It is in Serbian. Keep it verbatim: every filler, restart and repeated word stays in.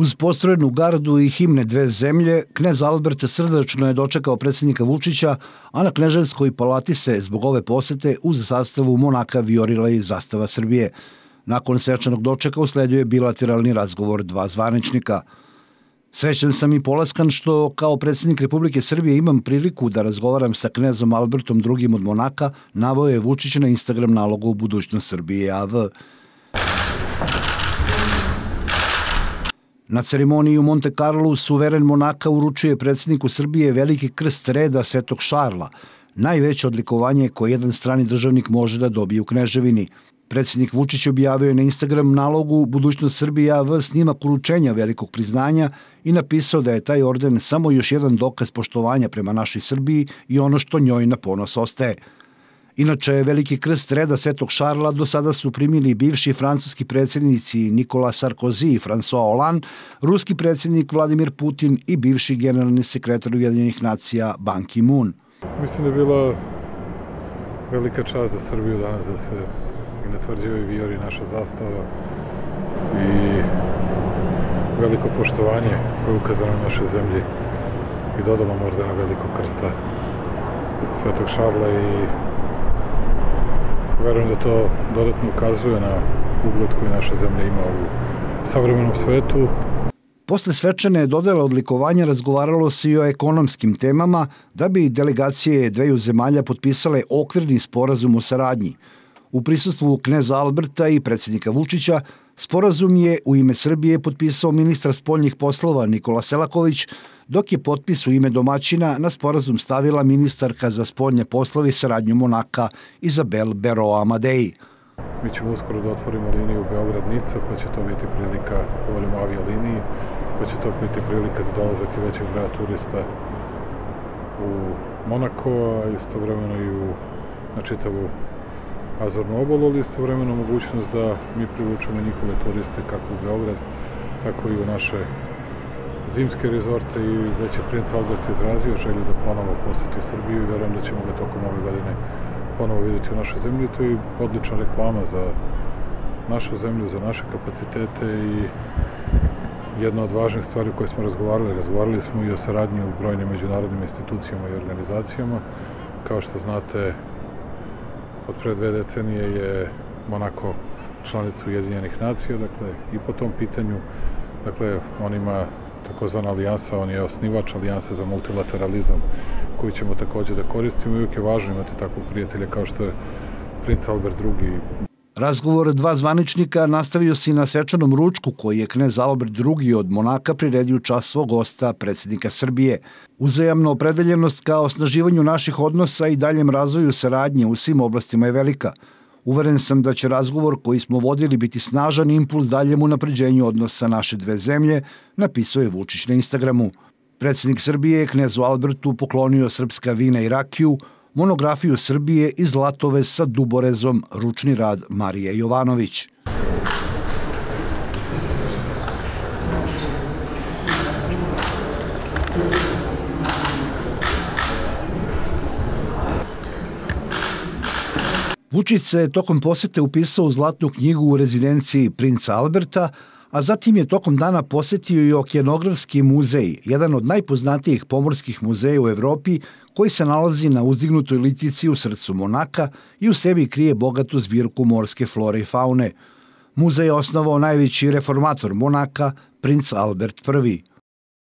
Uz postrojenu gardu i himne dve zemlje, knez Albert srdačno je dočekao predsjednika Vučića, a na Kneževskoj palati se zbog ove posete uz zastavu Monaka vijorila i zastava Srbije. Nakon svečanog dočeka usledio je bilateralni razgovor dva zvaničnika. Srećan sam i polaskan što kao predsjednik Republike Srbije imam priliku da razgovaram sa knezom Albertom drugim od Monaka, naveo je Vučić na Instagram nalogu u Budućnost Srbije A V. Na ceremoniji u Monte Carlu suveren Monaka uručuje predsjedniku Srbije veliki krst reda Svetog Šarla, najveće odlikovanje koje jedan strani državnik može da dobije u Kneževini. Predsjednik Vučić objavio je na Instagram nalogu Budućnost Srbije A V snimak uručenja velikog priznanja i napisao da je taj orden samo još jedan dokaz poštovanja prema našoj Srbiji i ono što njoj na ponos ostaje. Inače, veliki krst reda Svetog Šarla do sada su primili bivši francuski predsjednici Nikola Sarkozy i François Hollande, ruski predsjednik Vladimir Putin i bivši generalni sekretar Ujedinjenih nacija Ban Ki-moon. Mislim da je bila velika čast za Srbiju danas da se i na tvrđavi vijori naša zastava i veliko poštovanje koje je ukazano na našoj zemlji i dodalom ordena velikog krsta Svetog Šarla i verujem da to dodatno ukazuje na ugled koji naša zemlja ima u savremenom svetu. Posle svečane dodele odlikovanja razgovaralo se i o ekonomskim temama da bi delegacije dveju zemalja potpisale okvirni sporazum o saradnji. U prisustvu kneza Alberta i predsjednika Vučića sporazum je u ime Srbije potpisao ministar spoljnih poslova Nikola Selaković, dok je potpis u ime domaćina na sporazum stavila ministarka za spoljne poslove i saradnju Monaka Izabel Berroa Amadei. Mi ćemo uskoro da otvorimo liniju Beograd-Nica, pa će to biti prilika, govorimo o avialiniji, pa će to biti prilika za dolazak i većeg broja turista u Monako, a istovremeno i u, na čitavu Azornu obalu, ali istovremeno mogućnost da mi privučemo njihove turiste kako u Beograd, tako i u naše zimske rezorte i već je princ Albert izrazio želju da ponovo poseti Srbiju i verujem da ćemo ga tokom ove godine ponovo vidjeti u našoj zemlji. To je odlična reklama za našu zemlju, za naše kapacitete i jedna od važnih stvari o kojoj smo razgovarali. Razgovarali smo i o saradnji u brojnim međunarodnim institucijama i organizacijama. Kao što znate, od pre dve decenije je Monako članica Ujedinjenih nacija, dakle i po tom pitanju, dakle on ima takozvana alijansa, on je osnivač alijanse za multilateralizam koju ćemo također da koristimo i uvijek je važno imati takvog prijatelja kao što je princ Albert drugi. Razgovor dva zvaničnika nastavio se i na svečanom ručku koji je knez Albert drugi od Monaka priredio u čast svog gosta, predsjednika Srbije. Uzajamna opredeljenost ka osnaživanju naših odnosa i daljem razvoju saradnje u svim oblastima je velika. Uveren sam da će razgovor koji smo vodili biti snažan impuls daljem unapređenju odnosa naše dve zemlje, napisao je Vučić na Instagramu. Predsjednik Srbije je knezu Albertu poklonio srpska vina i rakiju, monografiju Srbije i zlatove sa duborezom, ručni rad Marije Jovanović. Vučić se tokom posete upisao u zlatnu knjigu u rezidenciji princa Alberta, a zatim je tokom dana posetio i Okeanografski muzej, jedan od najpoznatijih pomorskih muzeja u Evropi, koji se nalazi na uzdignutoj litici u srcu Monaka i u sebi krije bogatu zbirku morske flore i faune. Muzej je osnovao najveći reformator Monaka, princ Albert prvi.